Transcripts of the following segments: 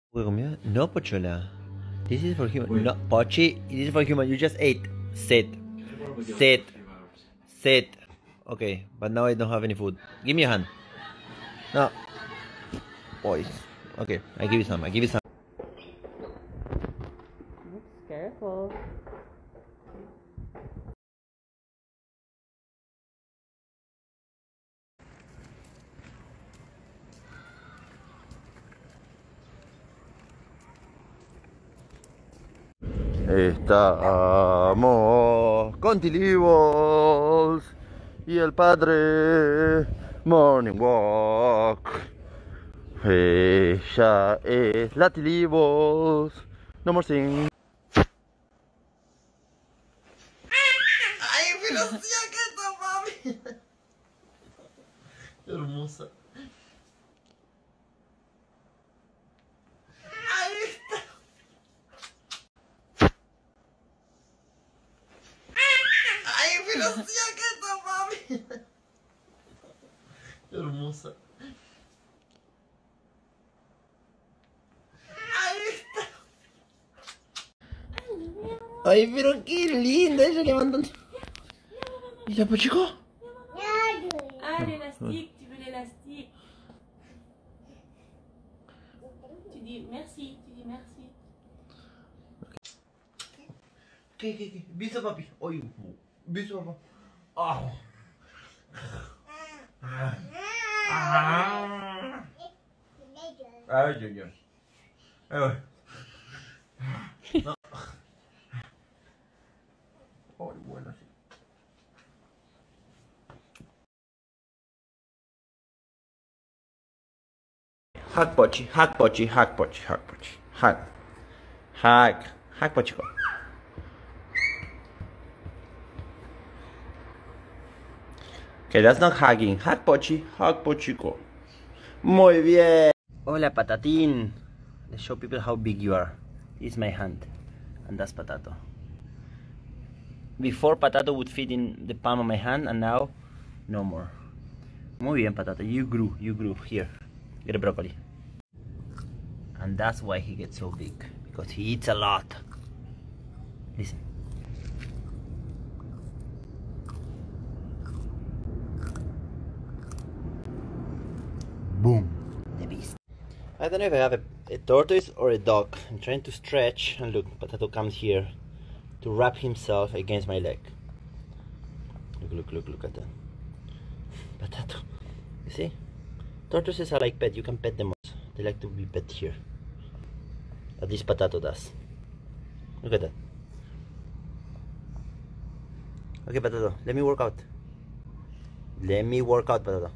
¿Puedo comer? No, Pochola. This is for human. No, Pochi, this is for human. You just ate. Sit. Sit. Sit. Okay, but now I don't have any food. Give me your hand. No. Boys. Okay, I give you some. I give you some. Careful. Estamos con Tilibos y el padre Morning Walk. Ella es la Tilibos. No more sing. Ay, pero sí, acá está mami. Hermosa. Ahí está. Ay, pero sí, acá está mami. Hermosa. Ahí está. Ay, pero qué linda ella levantando. ¿Y la Pochico? Ah, l'élastique, tu veux l'élastique. Tu dis merci, tu dis merci. ¿Qué? Beso, papi. Oye, beso, papá. Oh. Ay, Dios. No. Ay, bueno, sí. Hug Pochi, hug Pochi, hug Pochi, hug Pochi. Hug. Hug Pochico. Okay, that's not hugging. Hug Pochi, hug Pochico. Muy bien. Hola, Patatín. Let's show people how big you are. This is my hand, and that's Patato. Before, Patato would fit in the palm of my hand, and now, no more. Muy bien, Patato. You grew. Here, get a broccoli. And that's why he gets so big, because he eats a lot. Listen. Boom. The beast. I don't know if I have a tortoise or a dog. I'm trying to stretch, and look, Patato comes here to wrap himself against my leg. Look at that. Patato. You see? Tortoises are like pets. You can pet them also. They like to be pet here. At least Patato does. Look at that. Okay, Patato, let me work out. Let me work out, Patato.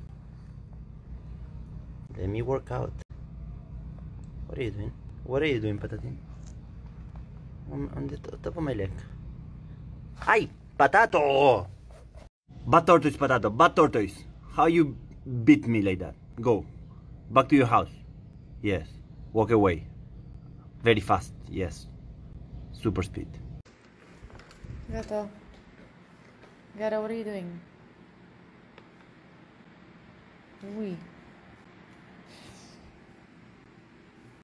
Let me work out. What are you doing? What are you doing, Patatin? On the top of my leg. Ay, Patato! Bad tortoise, Patato. Bad tortoise. How you beat me like that? Go. Back to your house. Yes. Walk away. Very fast. Yes. Super speed. Gato. Gato, what are you doing? Uy.